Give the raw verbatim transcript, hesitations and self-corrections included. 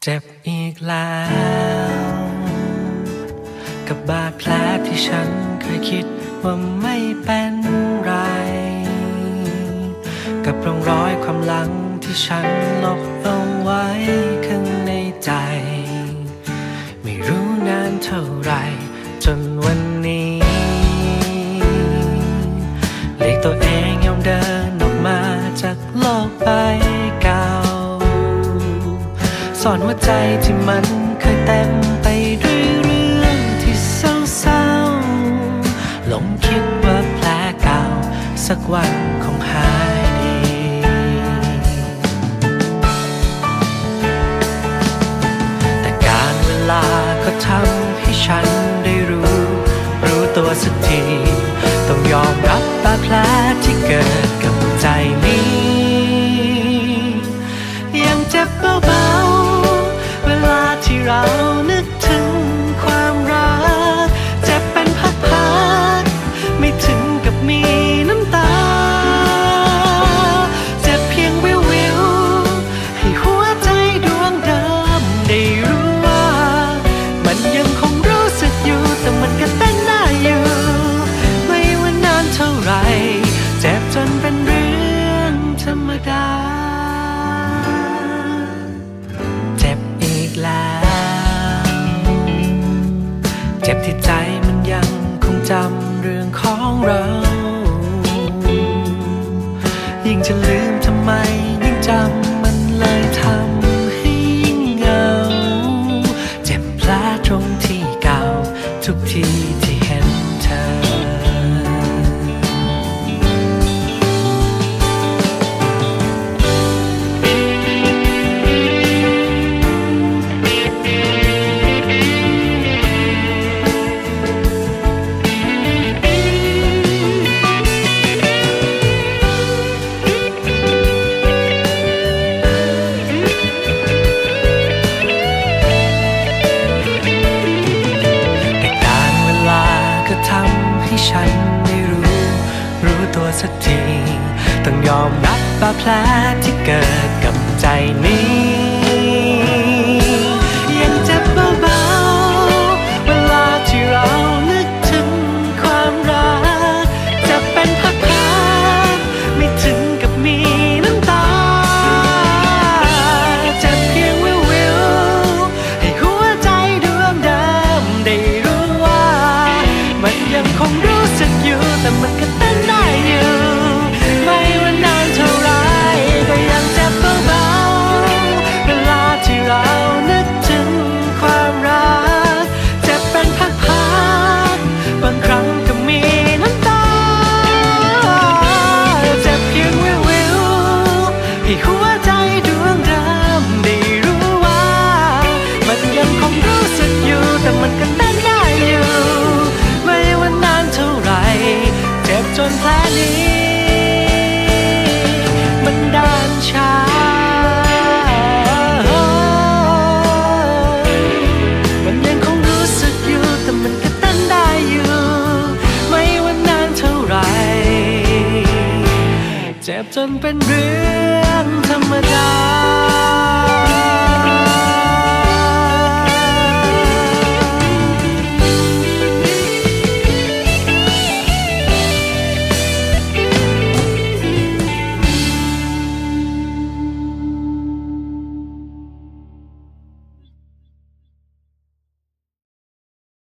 เจ็บอีกแล้วกับบาดแผลที่ฉันเคยคิดว่าไม่เป็นไรกับร่องรอยความหลังที่ฉันลบเอาไว้ข้างในใจไม่รู้นานเท่าไรจนวันนี้เรียกตัวเองยอมเดินออกมาจากโลกใบเก่าสอนหัวใจที่มันเคยเต็มไปด้วยเรื่องที่เศร้าๆหลงคิดว่าแผลเก่าสักวันคงหายดีแต่การเวลาก็ทำให้ฉันได้รู้รู้ตัวสักทีต้องยอมรับบาดแผลที่เกิดกับใจนี้ยังเจ็บเบาๆเวลาที่เรานึกถึงความรักเจ็บเป็นพักๆไม่ถึงกับมีน้ำตาเจ็บเพียงวิววิวให้หัวใจดวงเดิมได้รู้ว่ามันยังคงรู้สึกอยู่แต่มันก็เต้นได้อยู่ไม่ว่านานเท่าไรเจ็บจนเป็นเรื่องธรรมดาเจ็บอีกแล้วเจ็บที่ใจมันยังคงจำเรื่องของเรายิ่งจะลืมทำไมยิ่งจำมันเลยทำให้ยิ่งเหงาเจ็บแผลตรงที่เก่าทุกทีที่เห็นเธอทำให้ฉันได้รู้รู้ตัวสักทีต้องยอมรับบาดแผลที่เกิดกับใจนี้ยังเจ็บเบาๆเวลาที่เรานึกถึงความรักจะเป็นพักๆไม่ถึงกับมีน้ำตาเจ็บเพียงวิววิวให้หัวใจดวงเดิมได้รู้ว่ามันยังคงรู้สึกอยู่แต่มันก็เต้นได้อยู่ไม่ว่านานเท่าไรก็ยังเจ็บเบาๆเวลาที่เรานึกถึงความรักเจ็บเป็นพักๆบางครั้งก็มีน้ำตาเจ็บเพียงวิววิวให้หัวใจดวงเดิมได้รู้ว่ามันยังคงรู้สึกอยู่แต่มันก็เต้นได้อยู่ไม่ว่านานเท่าไรเจ็บจนแผลนี้มันด้านชามันยังคงรู้สึกอยู่แต่มันก็เต้นได้อยู่ไม่ว่านานเท่าไรเจ็บจนเป็นเรื่อง